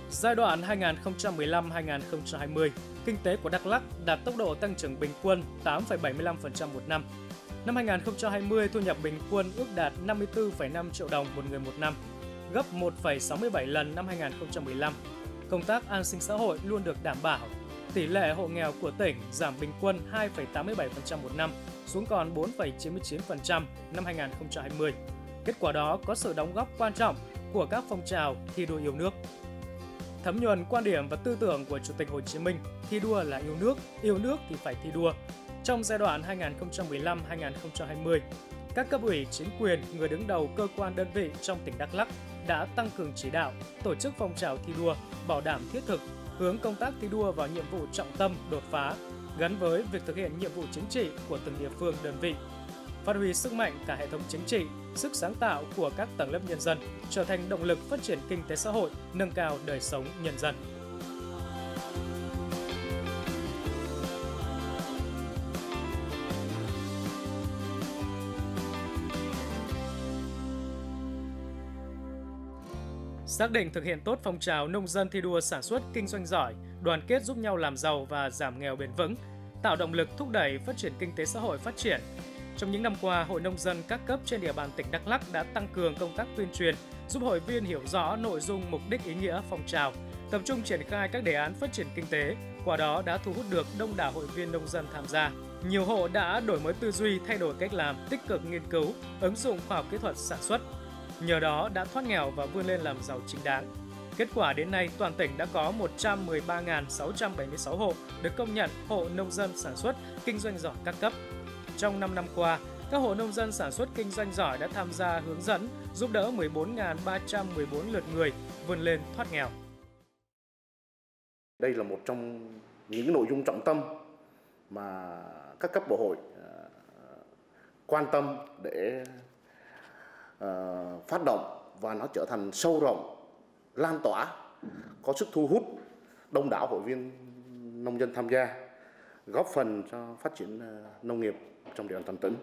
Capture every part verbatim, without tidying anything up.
Giai đoạn hai nghìn không trăm mười lăm đến hai nghìn không trăm hai mươi, kinh tế của Đắk Lắk đạt tốc độ tăng trưởng bình quân tám phẩy bảy mươi lăm phần trăm một năm. Năm hai nghìn không trăm hai mươi, thu nhập bình quân ước đạt năm mươi tư phẩy năm triệu đồng một người một năm, gấp một phẩy sáu mươi bảy lần năm hai nghìn không trăm mười lăm. Công tác an sinh xã hội luôn được đảm bảo. Tỷ lệ hộ nghèo của tỉnh giảm bình quân hai phẩy tám mươi bảy phần trăm một năm xuống còn bốn phẩy chín mươi chín phần trăm năm hai nghìn không trăm hai mươi. Kết quả đó có sự đóng góp quan trọng của các phong trào thi đua yêu nước. Thấm nhuần quan điểm và tư tưởng của Chủ tịch Hồ Chí Minh, thi đua là yêu nước, yêu nước thì phải thi đua. Trong giai đoạn hai nghìn không trăm mười lăm đến hai nghìn không trăm hai mươi, các cấp ủy, chính quyền, người đứng đầu cơ quan đơn vị trong tỉnh Đắk Lắk đã tăng cường chỉ đạo, tổ chức phong trào thi đua, bảo đảm thiết thực, hướng công tác thi đua vào nhiệm vụ trọng tâm, đột phá, gắn với việc thực hiện nhiệm vụ chính trị của từng địa phương, đơn vị. Phát huy sức mạnh cả hệ thống chính trị, sức sáng tạo của các tầng lớp nhân dân, trở thành động lực phát triển kinh tế xã hội, nâng cao đời sống nhân dân. Xác định thực hiện tốt phong trào nông dân thi đua sản xuất kinh doanh giỏi, đoàn kết giúp nhau làm giàu và giảm nghèo bền vững, tạo động lực thúc đẩy phát triển kinh tế xã hội phát triển. Trong những năm qua, Hội Nông dân các cấp trên địa bàn tỉnh Đắk Lắk đã tăng cường công tác tuyên truyền, giúp hội viên hiểu rõ nội dung, mục đích, ý nghĩa phong trào, tập trung triển khai các đề án phát triển kinh tế, qua đó đã thu hút được đông đảo hội viên nông dân tham gia. Nhiều hộ đã đổi mới tư duy, thay đổi cách làm, tích cực nghiên cứu, ứng dụng khoa học kỹ thuật sản xuất. Nhờ đó đã thoát nghèo và vươn lên làm giàu chính đáng. Kết quả đến nay, toàn tỉnh đã có một trăm mười ba nghìn sáu trăm bảy mươi sáu hộ được công nhận hộ nông dân sản xuất kinh doanh giỏi các cấp. Trong năm năm qua, các hộ nông dân sản xuất kinh doanh giỏi đã tham gia hướng dẫn, giúp đỡ mười bốn nghìn ba trăm mười bốn lượt người vươn lên thoát nghèo. Đây là một trong những nội dung trọng tâm mà các cấp bộ hội quan tâm để phát động và nó trở thành sâu rộng, lan tỏa, có sức thu hút đông đảo hội viên nông dân tham gia, góp phần cho phát triển nông nghiệp trong địa bàn toàn tỉnh.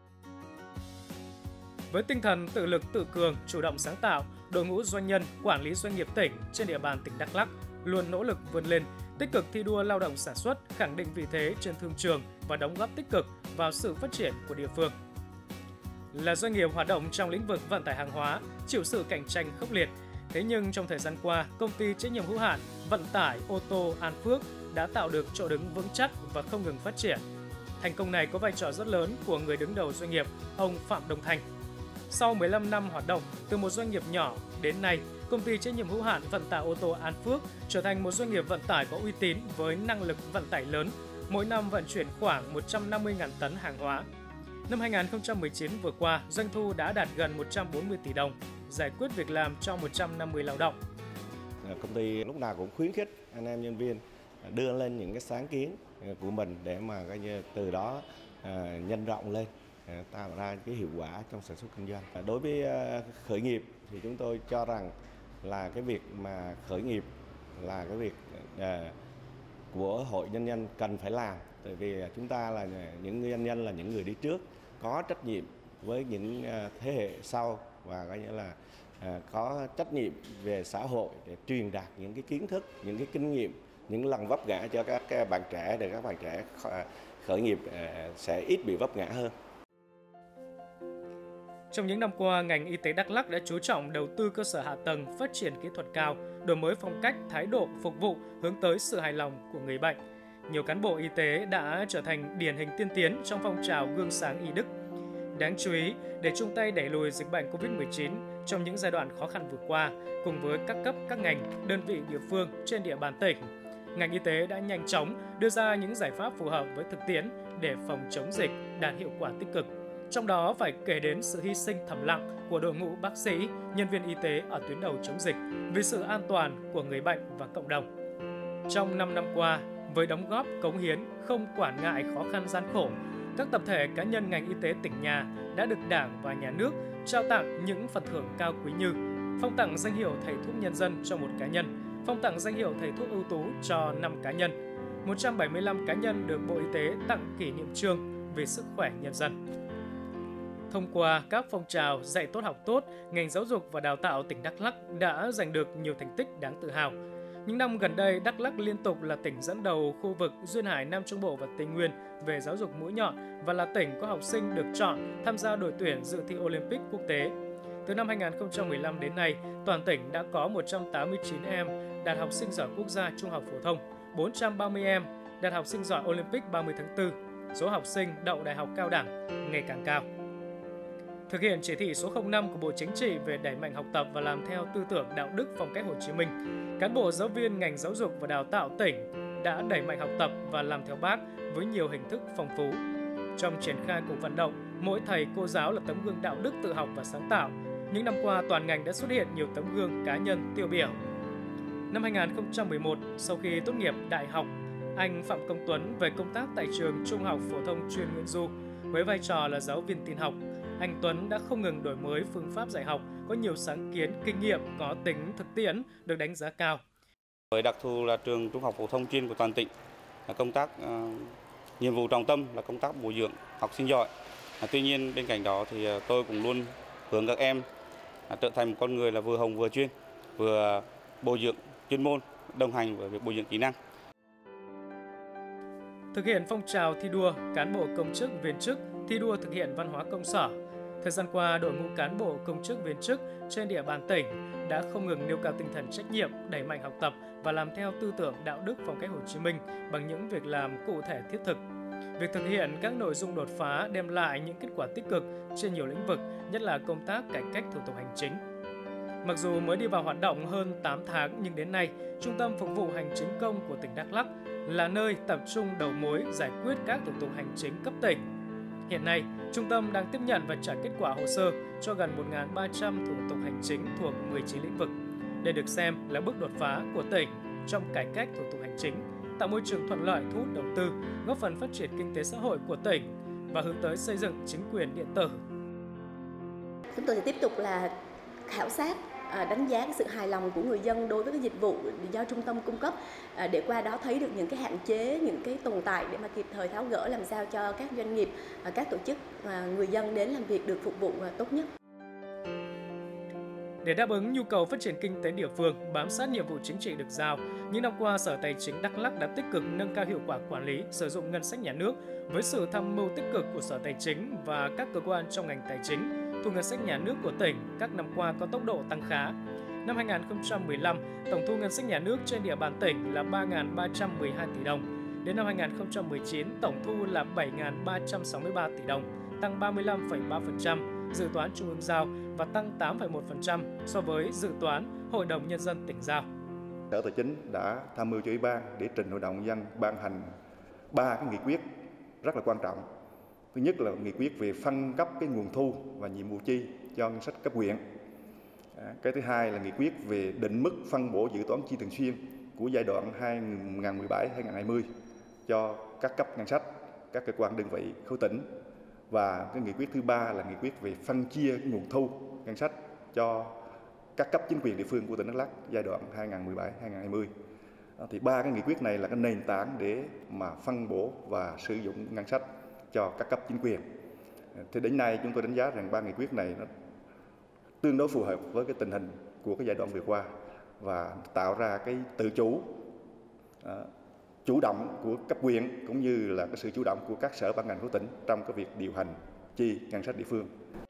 Với tinh thần tự lực tự cường, chủ động sáng tạo, đội ngũ doanh nhân, quản lý doanh nghiệp tỉnh trên địa bàn tỉnh Đắk Lắk luôn nỗ lực vươn lên, tích cực thi đua lao động sản xuất, khẳng định vị thế trên thương trường và đóng góp tích cực vào sự phát triển của địa phương. Là doanh nghiệp hoạt động trong lĩnh vực vận tải hàng hóa, chịu sự cạnh tranh khốc liệt, thế nhưng trong thời gian qua, công ty trách nhiệm hữu hạn vận tải ô tô An Phước đã tạo được chỗ đứng vững chắc và không ngừng phát triển. Thành công này có vai trò rất lớn của người đứng đầu doanh nghiệp, ông Phạm Đông Thanh. Sau mười lăm năm hoạt động, từ một doanh nghiệp nhỏ đến nay, công ty trách nhiệm hữu hạn vận tải ô tô An Phước trở thành một doanh nghiệp vận tải có uy tín với năng lực vận tải lớn, mỗi năm vận chuyển khoảng một trăm năm mươi nghìn tấn hàng hóa. Năm hai nghìn không trăm mười chín vừa qua, doanh thu đã đạt gần một trăm bốn mươi tỷ đồng, giải quyết việc làm cho một trăm năm mươi lao động. Công ty lúc nào cũng khuyến khích anh em nhân viên đưa lên những cái sáng kiến của mình để mà coi như từ đó nhân rộng lên, tạo ra cái hiệu quả trong sản xuất kinh doanh. Đối với khởi nghiệp thì chúng tôi cho rằng là cái việc mà khởi nghiệp là cái việc của hội doanh nhân cần phải làm, tại vì chúng ta là những doanh nhân, là những người đi trước, có trách nhiệm với những thế hệ sau và coi như là có trách nhiệm về xã hội để truyền đạt những cái kiến thức, những cái kinh nghiệm, những lần vấp ngã cho các bạn trẻ để các bạn trẻ khởi nghiệp sẽ ít bị vấp ngã hơn. Trong những năm qua, ngành y tế Đắk Lắk đã chú trọng đầu tư cơ sở hạ tầng, phát triển kỹ thuật cao, đổi mới phong cách, thái độ phục vụ hướng tới sự hài lòng của người bệnh. Nhiều cán bộ y tế đã trở thành điển hình tiên tiến trong phong trào gương sáng y đức. Đáng chú ý, để chung tay đẩy lùi dịch bệnh Covid mười chín trong những giai đoạn khó khăn vừa qua, cùng với các cấp, các ngành, đơn vị địa phương trên địa bàn tỉnh, ngành y tế đã nhanh chóng đưa ra những giải pháp phù hợp với thực tiễn để phòng chống dịch đạt hiệu quả tích cực. Trong đó phải kể đến sự hy sinh thầm lặng của đội ngũ bác sĩ, nhân viên y tế ở tuyến đầu chống dịch vì sự an toàn của người bệnh và cộng đồng. Trong năm năm qua, với đóng góp cống hiến không quản ngại khó khăn gian khổ, các tập thể cá nhân ngành y tế tỉnh nhà đã được Đảng và Nhà nước trao tặng những phần thưởng cao quý như phong tặng danh hiệu thầy thuốc nhân dân cho một cá nhân, phong tặng danh hiệu thầy thuốc ưu tú cho năm cá nhân, một trăm bảy mươi lăm cá nhân được Bộ Y tế tặng kỷ niệm chương vì sức khỏe nhân dân. Thông qua các phong trào dạy tốt học tốt, ngành giáo dục và đào tạo tỉnh Đắk Lắk đã giành được nhiều thành tích đáng tự hào. Những năm gần đây, Đắk Lắk liên tục là tỉnh dẫn đầu khu vực Duyên Hải Nam Trung Bộ và Tây Nguyên về giáo dục mũi nhọn và là tỉnh có học sinh được chọn tham gia đội tuyển dự thi Olympic quốc tế. Từ năm hai nghìn không trăm mười lăm đến nay, toàn tỉnh đã có một trăm tám mươi chín em đạt học sinh giỏi quốc gia trung học phổ thông, bốn trăm ba mươi em đạt học sinh giỏi Olympic ba mươi tháng tư. Số học sinh đậu đại học cao đẳng ngày càng cao. Thực hiện chỉ thị số không năm của Bộ Chính trị về đẩy mạnh học tập và làm theo tư tưởng đạo đức phong cách Hồ Chí Minh, cán bộ giáo viên ngành giáo dục và đào tạo tỉnh đã đẩy mạnh học tập và làm theo Bác với nhiều hình thức phong phú. Trong triển khai cuộc vận động, mỗi thầy cô giáo là tấm gương đạo đức tự học và sáng tạo. Những năm qua, toàn ngành đã xuất hiện nhiều tấm gương cá nhân tiêu biểu. Năm hai nghìn không trăm mười một, sau khi tốt nghiệp đại học, anh Phạm Công Tuấn về công tác tại trường Trung học phổ thông chuyên Nguyễn Du với vai trò là giáo viên tin học. Anh Tuấn đã không ngừng đổi mới phương pháp dạy học, có nhiều sáng kiến, kinh nghiệm có tính thực tiễn được đánh giá cao. Với đặc thù là trường Trung học phổ thông chuyên của toàn tỉnh, công tác uh, nhiệm vụ trọng tâm là công tác bồi dưỡng học sinh giỏi. Uh, tuy nhiên bên cạnh đó thì uh, tôi cũng luôn hướng các em uh, trở thành một con người là vừa hồng vừa chuyên, vừa bồi dưỡng chuyên môn, đồng hành với việc bồi dưỡng kỹ năng. Thực hiện phong trào thi đua, cán bộ công chức viên chức thi đua thực hiện văn hóa công sở. Thời gian qua, đội ngũ cán bộ công chức viên chức trên địa bàn tỉnh đã không ngừng nêu cao tinh thần trách nhiệm, đẩy mạnh học tập và làm theo tư tưởng đạo đức phong cách Hồ Chí Minh bằng những việc làm cụ thể thiết thực. Việc thực hiện các nội dung đột phá đem lại những kết quả tích cực trên nhiều lĩnh vực, nhất là công tác cải cách thủ tục hành chính. Mặc dù mới đi vào hoạt động hơn tám tháng nhưng đến nay, Trung tâm Phục vụ Hành chính công của tỉnh Đắk Lắk là nơi tập trung đầu mối giải quyết các thủ tục hành chính cấp tỉnh. Hiện nay, trung tâm đang tiếp nhận và trả kết quả hồ sơ cho gần một nghìn ba trăm thủ tục hành chính thuộc mười chín lĩnh vực. Đây được xem là bước đột phá của tỉnh trong cải cách thủ tục hành chính, tạo môi trường thuận lợi thu hút đầu tư, góp phần phát triển kinh tế xã hội của tỉnh và hướng tới xây dựng chính quyền điện tử. Chúng tôi sẽ tiếp tục là khảo sát, đánh giá cái sự hài lòng của người dân đối với cái dịch vụ do trung tâm cung cấp để qua đó thấy được những cái hạn chế, những cái tồn tại để mà kịp thời tháo gỡ làm sao cho các doanh nghiệp, các tổ chức, người dân đến làm việc được phục vụ tốt nhất. Để đáp ứng nhu cầu phát triển kinh tế địa phương, bám sát nhiệm vụ chính trị được giao, những năm qua Sở Tài chính Đắk Lắk đã tích cực nâng cao hiệu quả quản lý, sử dụng ngân sách nhà nước với sự tham mưu tích cực của Sở Tài chính và các cơ quan trong ngành tài chính. Thu ngân sách nhà nước của tỉnh các năm qua có tốc độ tăng khá. Năm hai nghìn không trăm mười lăm, tổng thu ngân sách nhà nước trên địa bàn tỉnh là ba nghìn ba trăm mười hai tỷ đồng. Đến năm hai nghìn không trăm mười chín, tổng thu là bảy nghìn ba trăm sáu mươi ba tỷ đồng, tăng ba mươi lăm phẩy ba phần trăm dự toán Trung ương giao và tăng tám phẩy một phần trăm so với dự toán Hội đồng Nhân dân tỉnh giao. Sở Tài chính đã tham mưu cho Ủy ban để trình Hội đồng Nhân dân ban hành ba cái nghị quyết rất là quan trọng. Thứ nhất là nghị quyết về phân cấp cái nguồn thu và nhiệm vụ chi cho ngân sách cấp huyện. Cái thứ hai là nghị quyết về định mức phân bổ dự toán chi thường xuyên của giai đoạn hai nghìn không trăm mười bảy đến hai nghìn không trăm hai mươi cho các cấp ngân sách, các cơ quan đơn vị khối tỉnh. Và cái nghị quyết thứ ba là nghị quyết về phân chia cái nguồn thu ngân sách cho các cấp chính quyền địa phương của tỉnh Đắk Lắk giai đoạn hai nghìn không trăm mười bảy đến hai nghìn không trăm hai mươi. Thì ba cái nghị quyết này là cái nền tảng để mà phân bổ và sử dụng ngân sách cho các cấp chính quyền. Thì đến nay chúng tôi đánh giá rằng ba nghị quyết này nó tương đối phù hợp với cái tình hình của cái giai đoạn vừa qua và tạo ra cái tự chủ, uh, chủ động của cấp huyện cũng như là cái sự chủ động của các sở ban ngành của tỉnh trong cái việc điều hành chi ngân sách địa phương.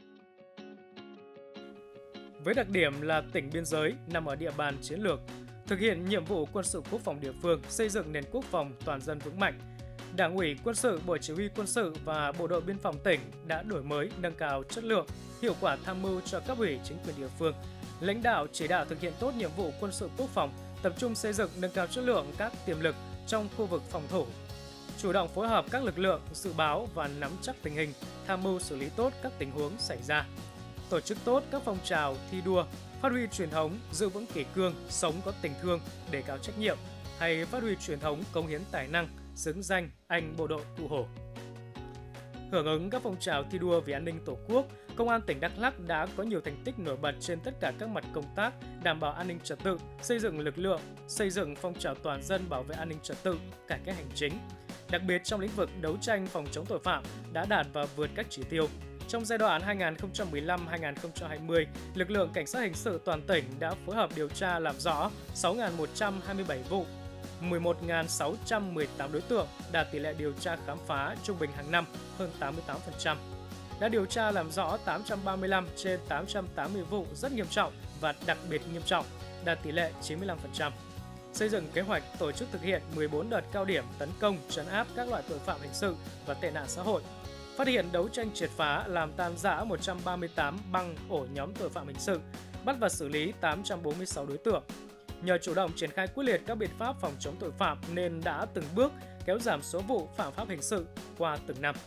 Với đặc điểm là tỉnh biên giới nằm ở địa bàn chiến lược, thực hiện nhiệm vụ quân sự quốc phòng địa phương, xây dựng nền quốc phòng toàn dân vững mạnh, Đảng ủy Quân sự, Bộ Chỉ huy Quân sự và Bộ đội Biên phòng tỉnh đã đổi mới, nâng cao chất lượng, hiệu quả tham mưu cho cấp ủy chính quyền địa phương, lãnh đạo chỉ đạo thực hiện tốt nhiệm vụ quân sự quốc phòng, tập trung xây dựng nâng cao chất lượng các tiềm lực trong khu vực phòng thủ, chủ động phối hợp các lực lượng, dự báo và nắm chắc tình hình, tham mưu xử lý tốt các tình huống xảy ra, tổ chức tốt các phong trào thi đua, phát huy truyền thống giữ vững kỷ cương, sống có tình thương, đề cao trách nhiệm, hay phát huy truyền thống cống hiến tài năng, xứng danh anh bộ đội Cụ Hồ. Hưởng ứng các phong trào thi đua vì an ninh Tổ quốc, Công an tỉnh Đắk Lắk đã có nhiều thành tích nổi bật trên tất cả các mặt công tác, đảm bảo an ninh trật tự, xây dựng lực lượng, xây dựng phong trào toàn dân bảo vệ an ninh trật tự, cải cách hành chính. Đặc biệt trong lĩnh vực đấu tranh phòng chống tội phạm đã đạt và vượt các chỉ tiêu. Trong giai đoạn hai nghìn không trăm mười lăm đến hai nghìn không trăm hai mươi, lực lượng cảnh sát hình sự toàn tỉnh đã phối hợp điều tra làm rõ sáu nghìn một trăm hai mươi bảy vụ, mười một nghìn sáu trăm mười tám đối tượng, đạt tỷ lệ điều tra khám phá trung bình hàng năm hơn tám mươi tám phần trăm. Đã điều tra làm rõ tám trăm ba mươi lăm trên tám trăm tám mươi vụ rất nghiêm trọng và đặc biệt nghiêm trọng, đạt tỷ lệ chín mươi lăm phần trăm. Xây dựng kế hoạch tổ chức thực hiện mười bốn đợt cao điểm tấn công, trấn áp các loại tội phạm hình sự và tệ nạn xã hội. Phát hiện đấu tranh triệt phá, làm tan rã một trăm ba mươi tám băng ổ nhóm tội phạm hình sự, bắt và xử lý tám trăm bốn mươi sáu đối tượng. Nhờ chủ động triển khai quyết liệt các biện pháp phòng chống tội phạm nên đã từng bước kéo giảm số vụ phạm pháp hình sự qua từng năm.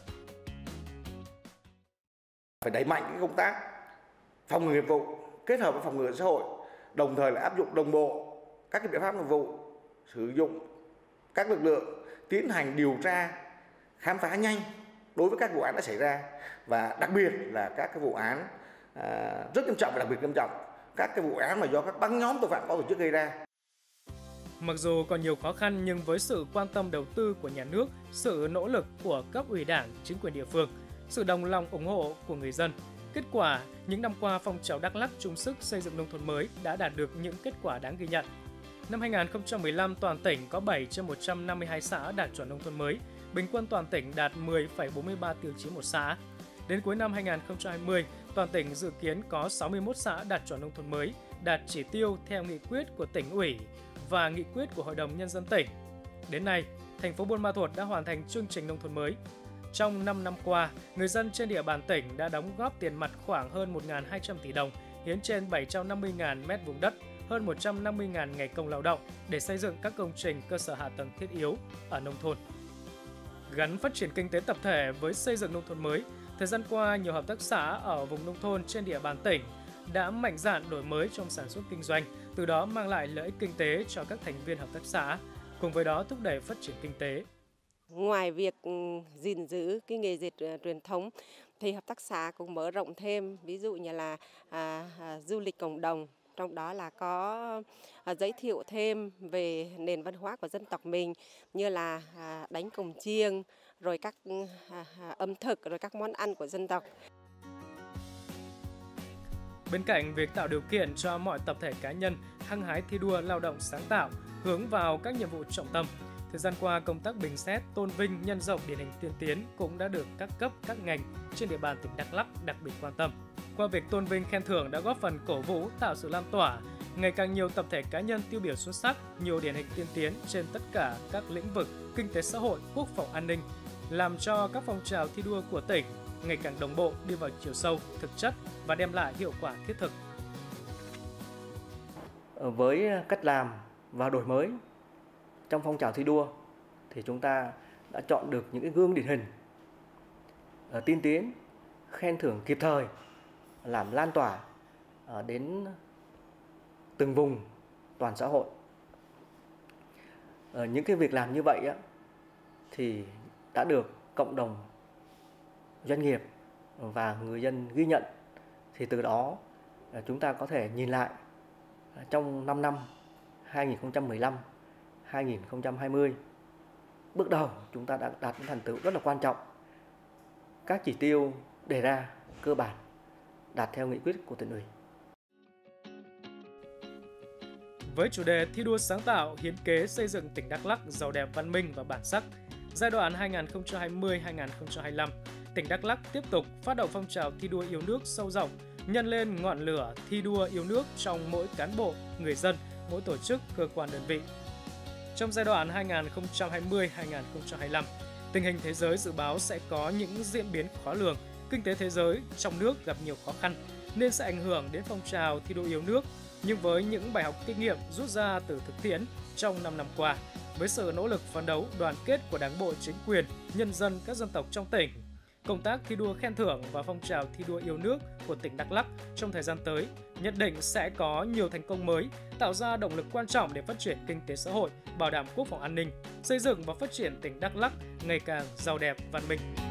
Phải đẩy mạnh cái công tác phòng ngừa nghiệp vụ kết hợp với phòng ngừa xã hội, đồng thời là áp dụng đồng bộ các cái biện pháp nghiệp vụ, sử dụng các lực lượng tiến hành điều tra, khám phá nhanh đối với các vụ án đã xảy ra, và đặc biệt là các cái vụ án à, rất nghiêm trọng và đặc biệt nghiêm trọng, các cái vụ án mà do các băng nhóm tội phạm có tổ chức gây ra. Mặc dù còn nhiều khó khăn nhưng với sự quan tâm đầu tư của nhà nước, sự nỗ lực của cấp ủy Đảng, chính quyền địa phương, sự đồng lòng ủng hộ của người dân, kết quả những năm qua phong trào Đắk Lắk chung sức xây dựng nông thôn mới đã đạt được những kết quả đáng ghi nhận. Năm hai nghìn không trăm mười lăm, toàn tỉnh có bảy trên một trăm năm mươi hai xã đạt chuẩn nông thôn mới, bình quân toàn tỉnh đạt mười phẩy bốn mươi ba tiêu chí một xã. Đến cuối năm hai nghìn không trăm hai mươi, toàn tỉnh dự kiến có sáu mươi mốt xã đạt chuẩn nông thôn mới, đạt chỉ tiêu theo nghị quyết của tỉnh ủy và nghị quyết của Hội đồng Nhân dân tỉnh. Đến nay, thành phố Buôn Ma Thuột đã hoàn thành chương trình nông thôn mới. Trong năm năm qua, người dân trên địa bàn tỉnh đã đóng góp tiền mặt khoảng hơn một nghìn hai trăm tỷ đồng, hiến trên bảy trăm năm mươi nghìn mét vuông đất, hơn một trăm năm mươi nghìn ngày công lao động để xây dựng các công trình cơ sở hạ tầng thiết yếu ở nông thôn. Gắn phát triển kinh tế tập thể với xây dựng nông thôn mới, thời gian qua nhiều hợp tác xã ở vùng nông thôn trên địa bàn tỉnh đã mạnh dạn đổi mới trong sản xuất kinh doanh, từ đó mang lại lợi ích kinh tế cho các thành viên hợp tác xã, cùng với đó thúc đẩy phát triển kinh tế. Ngoài việc gìn giữ cái nghề dệt truyền thống thì hợp tác xã cũng mở rộng thêm, ví dụ như là à, à, du lịch cộng đồng, trong đó là có à, giới thiệu thêm về nền văn hóa của dân tộc mình, như là à, đánh cồng chiêng, rồi các à, ẩm thực, rồi các món ăn của dân tộc. Bên cạnh việc tạo điều kiện cho mọi tập thể cá nhân hăng hái thi đua lao động sáng tạo, hướng vào các nhiệm vụ trọng tâm, thời gian qua công tác bình xét, tôn vinh, nhân rộng điển hình tiên tiến cũng đã được các cấp, các ngành trên địa bàn tỉnh Đắk Lắk đặc biệt quan tâm. Qua việc tôn vinh khen thưởng đã góp phần cổ vũ, tạo sự lan tỏa, ngày càng nhiều tập thể cá nhân tiêu biểu xuất sắc, nhiều điển hình tiên tiến trên tất cả các lĩnh vực kinh tế xã hội, quốc phòng an ninh, làm cho các phong trào thi đua của tỉnh ngày càng đồng bộ, đi vào chiều sâu, thực chất và đem lại hiệu quả thiết thực. Với cách làm và đổi mới trong phong trào thi đua thì chúng ta đã chọn được những cái gương điển hình, tiên tiến, khen thưởng kịp thời, làm lan tỏa đến từng vùng toàn xã hội. Những cái việc làm như vậy á, thì đã được cộng đồng doanh nghiệp và người dân ghi nhận, thì từ đó chúng ta có thể nhìn lại trong năm năm hai nghìn không trăm mười lăm đến hai nghìn không trăm hai mươi, bước đầu chúng ta đã đạt những thành tựu rất là quan trọng. Các chỉ tiêu đề ra cơ bản đạt theo nghị quyết của tỉnh ủy. Với chủ đề thi đua sáng tạo, hiến kế xây dựng tỉnh Đắk Lắk giàu đẹp, văn minh và bản sắc, giai đoạn hai nghìn không trăm hai mươi đến hai nghìn không trăm hai mươi lăm, tỉnh Đắk Lắk tiếp tục phát động phong trào thi đua yêu nước sâu rộng, nhân lên ngọn lửa thi đua yêu nước trong mỗi cán bộ, người dân, mỗi tổ chức, cơ quan đơn vị. Trong giai đoạn hai nghìn không trăm hai mươi đến hai nghìn không trăm hai mươi lăm, tình hình thế giới dự báo sẽ có những diễn biến khó lường, kinh tế thế giới trong nước gặp nhiều khó khăn nên sẽ ảnh hưởng đến phong trào thi đua yêu nước. Nhưng với những bài học kinh nghiệm rút ra từ thực tiễn trong năm năm qua, với sự nỗ lực phấn đấu đoàn kết của Đảng bộ, chính quyền, nhân dân các dân tộc trong tỉnh, công tác thi đua khen thưởng và phong trào thi đua yêu nước của tỉnh Đắk Lắk trong thời gian tới nhất định sẽ có nhiều thành công mới, tạo ra động lực quan trọng để phát triển kinh tế xã hội, bảo đảm quốc phòng an ninh, xây dựng và phát triển tỉnh Đắk Lắk ngày càng giàu đẹp, văn minh.